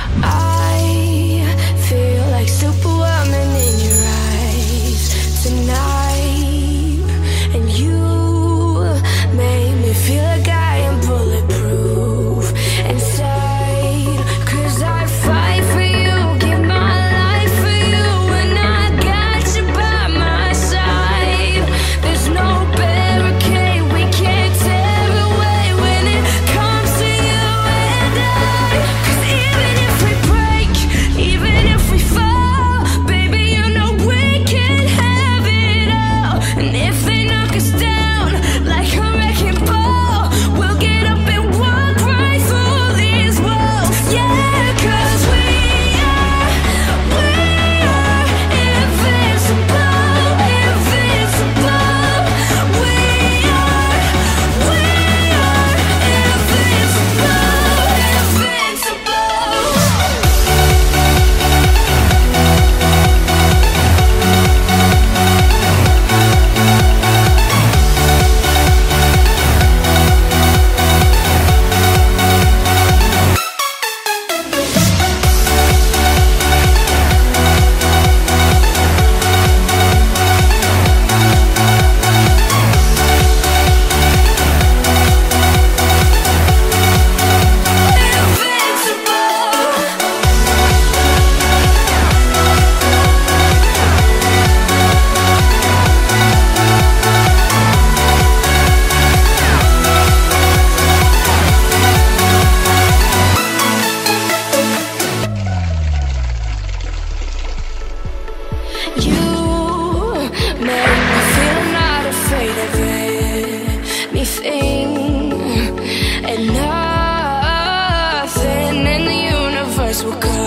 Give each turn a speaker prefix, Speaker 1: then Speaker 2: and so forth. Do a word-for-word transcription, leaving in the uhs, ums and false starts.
Speaker 1: I feel like Superwoman in your eyes tonight, and you made me feel like I am bulletproof inside. 'Cause I fight for you, give my life for you, and I got you by my side. There's no barricade we can't tear away when it comes to you and I. 'Cause even if we break, even if we fall, baby, you know we can have it all. And if they knock us down like a wrecking ball, we'll get up and walk right through these walls. Yeah, 'cause we are, we are invincible, invincible. We are, we are invincible, invincible. You make me feel I'm not afraid of anything, and nothing in the universe will come